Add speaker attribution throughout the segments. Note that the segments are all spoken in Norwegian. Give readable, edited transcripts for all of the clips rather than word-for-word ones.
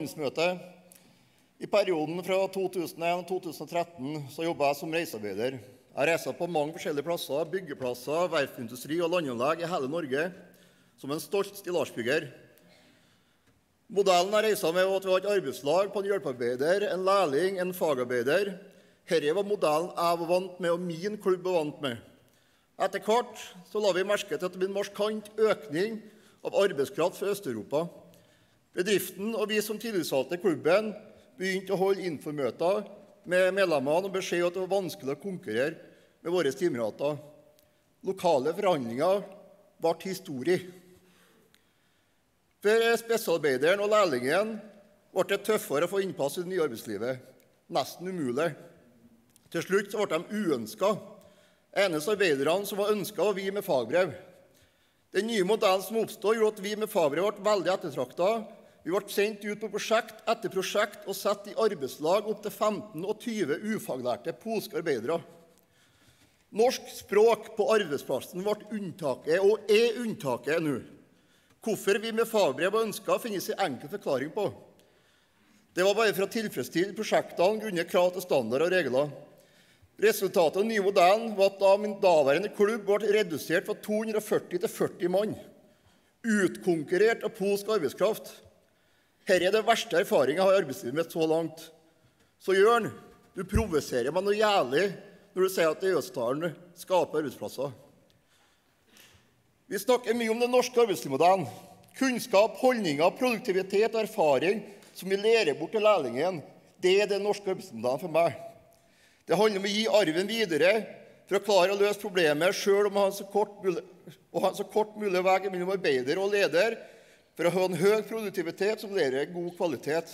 Speaker 1: landsmøte. I perioden fra 2001 til 2013 så jobbet jeg som reisearbeider. Jeg reiste på mange forskjellige plasser, byggeplasser, verftindustri og landanlegg i hele Norge, som en stolt stillasbygger. Modellen jeg reiste med var at vi hadde et arbeidslag på en hjelpearbeider, en lærling, en fagarbeider. Dette var modellen jeg var vant med, og min klubb var vant med. Etter hvert så la vi merke til at det ble en markant økning av arbeidskraft fra Øst-Europa. Bedriften og vi som tillitsvalgte i klubben begynte å holde informøter med medlemmene og beskjed at det var vanskelig å konkurrere med våre teamkamerater. Lokale forhandlinger ble historie. For spesialarbeideren og lærlingen ble det tøffere å få innpass i det nye arbeidslivet. Nesten umulig. Til slutt så ble de uønsket. Eneste arbeiderne som var ønsket var vi med fagbrev. Den nye modellen som oppstod gjorde at vi med fagbrev ble veldig ettertraktet. Vi ble sendt ut på prosjekt etter prosjekt og satt i arbeidslag opp til 15 og 20 ufaglærte polske arbeidere. Norsk språk på arbeidsplassen ble unntaket og er unntaket nå. Hvorfor vi med fagbrev var ønsket finnes en enkel forklaring på. Det var bare for å tilfredsstille prosjektene grunnet krav til standard og regler. Resultatet av den nye modellen var at da min daværende klubb ble redusert fra 240 til 40 mann. Utkonkurrert av polsk arbeidskraft. Dette er det verste erfaringen jeg har i arbeidslivet mitt så langt. Så Jørn, du provoserer meg noe jævlig når du sier at EØS-avtalen skaper arbeidsplasser. Vi snakker mye om den norske arbeidslivsmodellen. Kunnskap, holdninger, produktivitet og erfaring som vi lærer bort til lærlingen, det er den norske arbeidslivsmodellen for meg. Det handler om å gi arven videre for å klare å løse problemet selv om han har så kort mulig vei mellom arbeider og leder for å ha en høy produktivitet som lærer god kvalitet.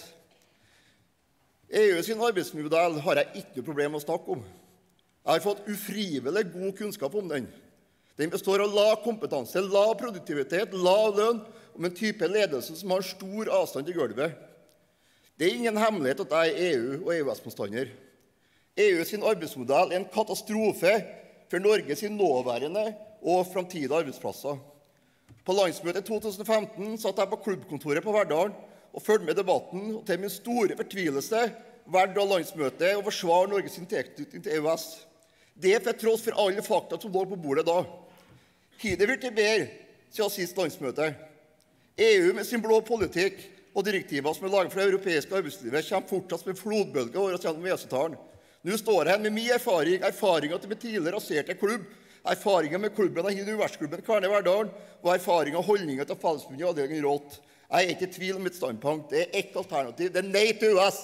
Speaker 1: EU sin arbeidsmodell har jeg ikke noe problem med å snakke om. Jeg har fått ufrivillig god kunnskap om den. Den består av lav kompetanse, lav produktivitet, lav lønn og en type ledelse som har stor avstand til gulvet. Det er ingen hemmelighet at jeg er EU- og EØS-motstander. EU sin arbeidsmodell er en katastrofe for Norge sin nåværende og framtidige arbeidsplasser. På landsmøtet i 2015 satt jeg på klubbkontoret på Verdalen og følte med debatten, og til min store fortvilelse valgte landsmøtet å forsvare Norges tilknytning til EØS. Det er for tross for alle fakta som lå på bordet da. Har det blitt bedre siden sist landsmøte? EU med sin blå politikk og direktiver som er laget for det europeiske arbeidslivet kommer fortsatt med flodbølger over oss gjennom EØS-avtalen. Nå står jeg med min erfaringer til min tidligere raserte klubb, erfaringer med klubben av Universitetsklubben Kværner Verdalen og erfaringer og holdninger til Fellesforbundet og avdelingen Rått. Jeg er ikke i tvil om mitt standpunkt. Det er ett alternativ. Det er nei til EØS.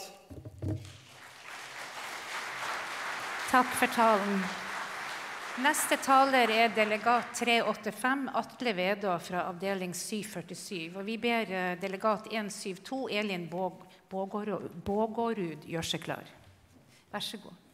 Speaker 2: Takk for talen. Neste taler er delegat 385, Atle Vedå fra avdeling 747. Og vi ber delegat 172, Elin Bågårud, gjøre seg klar. Vær så god.